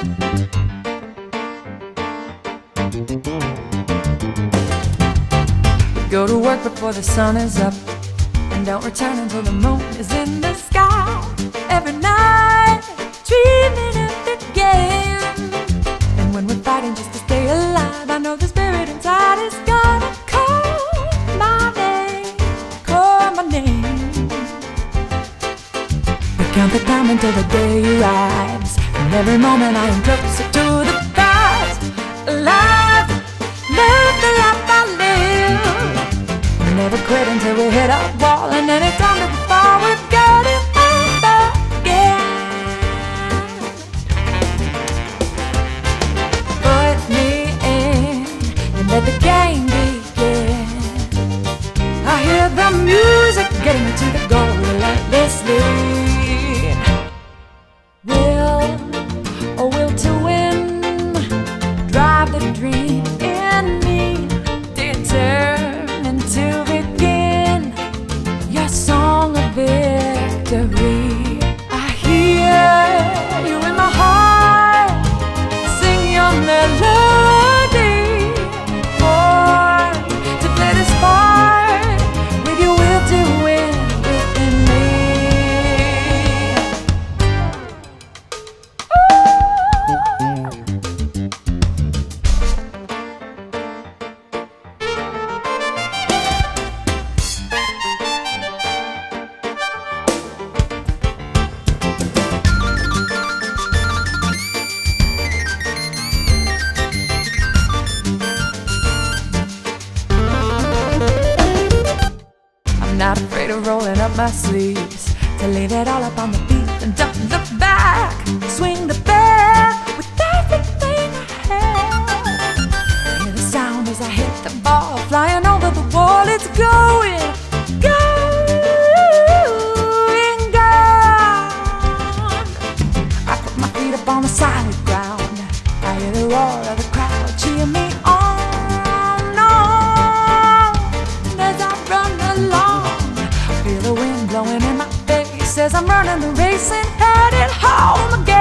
Go to work before the sun is up, and don't return until the moon is in the sky. Every night, dreaming of the game. And when we're fighting just to stay alive, I know the spirit inside is gonna call my name, call my name. We count the time until the day arrives, and every moment I am closer to the prize. Alive, live the life I live. Never quit until we hit a wall, and anytime that we fall, we've got it over again. Put me in and let the game begin. I hear the music getting me to the goal relentlessly. Will to win, drive the dream in me, determined to begin your song of victory. I hear you in my heart, sing your melody, born to play this part with your will to win within me. I'm not afraid of rolling up my sleeves, to leave it all up on the beat and don't look back. Swing the bat with everything I have. Hear the sound as I hit the ball, flying over the wall. It's going, going, gone. I put my feet up on the solid ground. I hear the roar of the crowd cheer me on. As I run along, feel the wind blowing in my face as I'm running the race and headed home again.